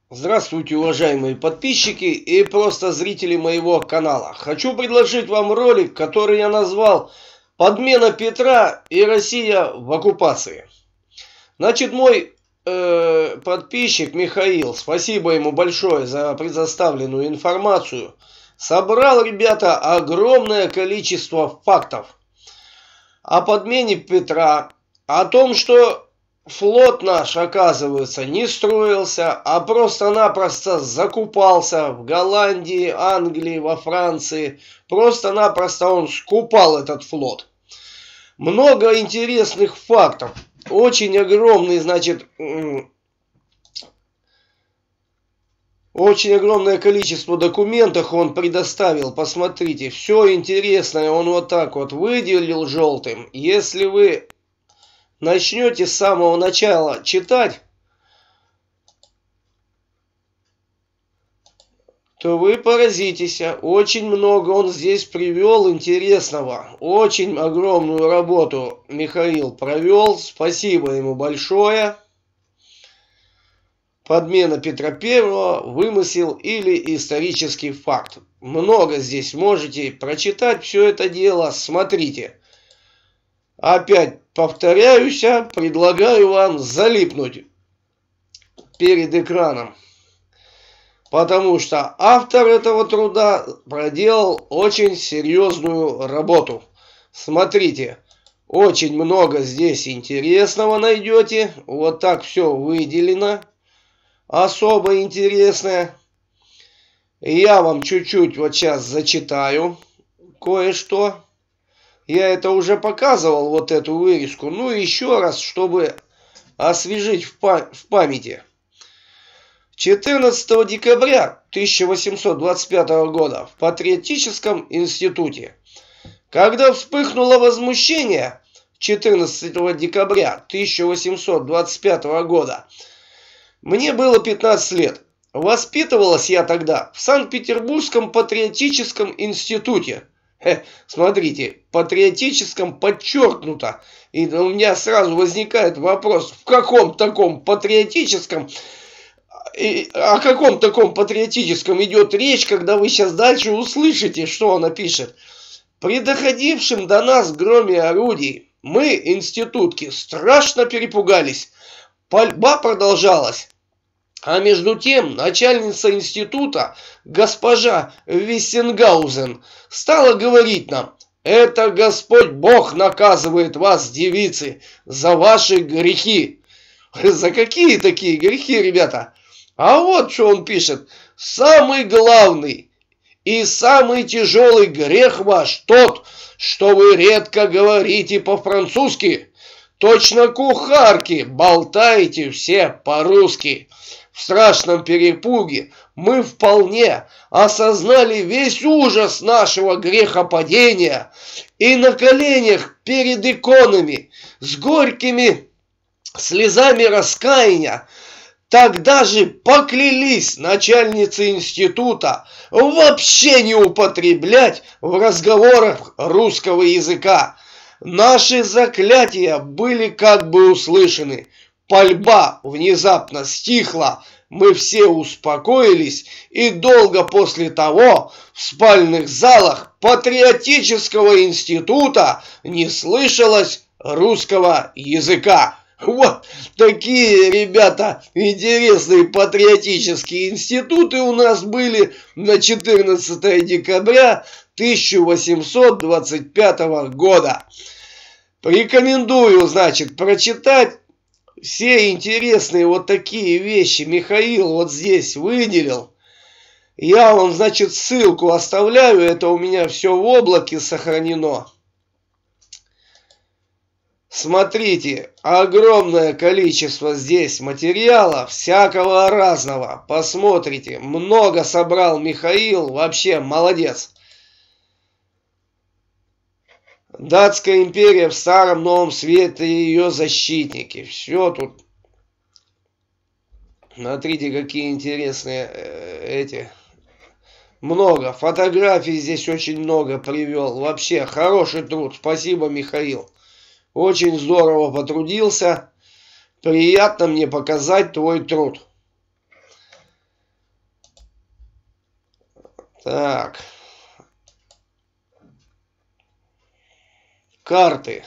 Здравствуйте, уважаемые подписчики и просто зрители моего канала. Хочу предложить вам ролик, который я назвал «Подмена Петра и Россия в оккупации». Значит, мой подписчик Михаил, спасибо ему большое за предоставленную информацию, собрал, ребята, огромное количество фактов о подмене Петра, о том, что флот наш, оказывается, не строился, а просто-напросто закупался в Голландии, Англии, во Франции. Просто-напросто он скупал этот флот. Много интересных фактов. Очень огромный, значит, очень огромное количество документов он предоставил. Посмотрите, все интересное он вот так вот выделил желтым. Если вы начнете с самого начала читать, то вы поразитесь. Очень много он здесь привел интересного. Очень огромную работу Михаил провел. Спасибо ему большое. Подмена Петра Первого, вымысел или исторический факт. Много здесь можете прочитать все это дело. Смотрите. Опять повторяюсь, предлагаю вам залипнуть перед экраном. Потому что автор этого труда проделал очень серьезную работу. Смотрите, очень много здесь интересного найдете. Вот так все выделено. Особо интересное. Я вам чуть-чуть вот сейчас зачитаю кое-что. Я это уже показывал, вот эту вырезку. Ну, еще раз, чтобы освежить в памяти. 14 декабря 1825 года в Патриотическом институте, когда вспыхнуло возмущение 14 декабря 1825 года, мне было 15 лет. Воспитывалась я тогда в Санкт-Петербургском патриотическом институте. Смотрите, патриотическом подчеркнуто. И у меня сразу возникает вопрос, в каком таком патриотическом, о каком таком патриотическом идет речь, когда вы сейчас дальше услышите, что она пишет. При доходившем до нас громе орудий мы, институтки, страшно перепугались. Пальба продолжалась. А между тем начальница института, госпожа Виссенгаузен, стала говорить нам: «Это Господь Бог наказывает вас, девицы, за ваши грехи». За какие такие грехи, ребята? А вот что он пишет. «Самый главный и самый тяжелый грех ваш тот, что вы редко говорите по-французски. Точно кухарки болтаете все по-русски». В страшном перепуге мы вполне осознали весь ужас нашего грехопадения и на коленях перед иконами с горькими слезами раскаяния тогда же поклялись начальнице института вообще не употреблять в разговорах русского языка. Наши заклятия были как бы услышаны. Пальба внезапно стихла, мы все успокоились, и долго после того в спальных залах Патриотического института не слышалось русского языка. Вот такие, ребята, интересные патриотические институты у нас были на 14 декабря 1825 года. Рекомендую, значит, прочитать. Все интересные вот такие вещи Михаил вот здесь выделил. Я вам, значит, ссылку оставляю. Это у меня все в облаке сохранено. Смотрите, огромное количество здесь материала, всякого разного. Посмотрите, много собрал Михаил, вообще молодец. Датская империя в старом новом свете и ее защитники. Все тут. Смотрите, какие интересные эти. Много. Фотографий здесь очень много привел. Вообще, хороший труд. Спасибо, Михаил. Очень здорово потрудился. Приятно мне показать твой труд. Так. Карты.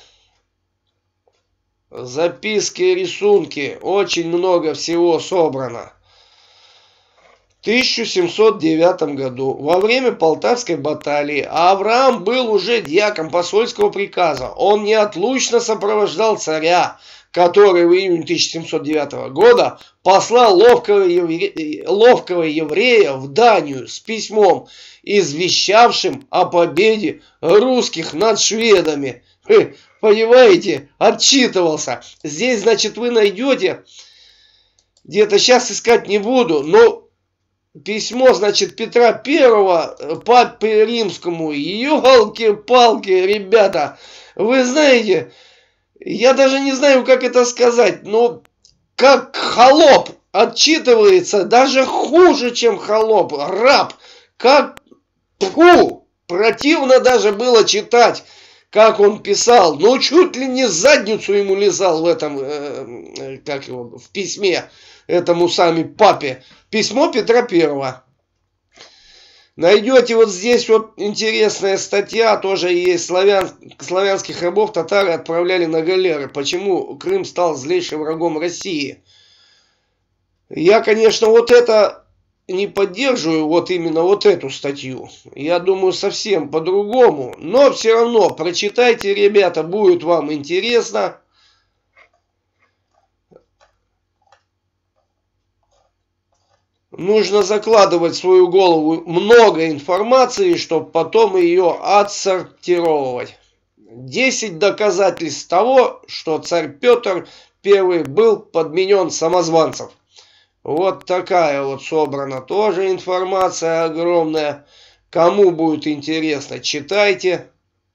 Записки, рисунки. Очень много всего собрано. В 1709 году, во время Полтавской баталии, Авраам был уже дьяком посольского приказа. Он неотлучно сопровождал царя, который в июне 1709 года послал ловкого еврея в Данию с письмом, извещавшим о победе русских над шведами. Понимаете, отчитывался. Здесь, значит, вы найдете, где-то сейчас искать не буду, но письмо, значит, Петра Первого папе римскому. Ёлки-палки, ребята, вы знаете, я даже не знаю, как это сказать, но как холоп отчитывается, даже хуже, чем холоп, раб. Как, противно даже было читать, как он писал. Ну, чуть ли не задницу ему лизал в этом, в письме этому сами папе. Письмо Петра Первого. Найдете вот здесь вот интересная статья, тоже есть. Славянских рабов татары отправляли на галеры. Почему Крым стал злейшим врагом России? Я, конечно, вот это не поддерживаю, вот именно вот эту статью. Я думаю, совсем по-другому. Но все равно прочитайте, ребята, будет вам интересно. Нужно закладывать в свою голову много информации, чтобы потом ее отсортировать. 10 доказательств того, что царь Петр I был подменен самозванцев. Вот такая вот собрана тоже информация огромная. Кому будет интересно, читайте.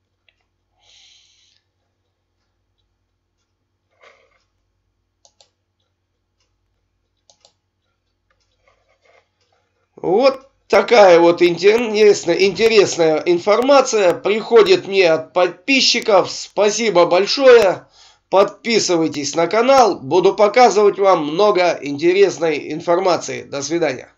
Вот такая вот интересная информация приходит мне от подписчиков. Спасибо большое. Подписывайтесь на канал. Буду показывать вам много интересной информации. До свидания.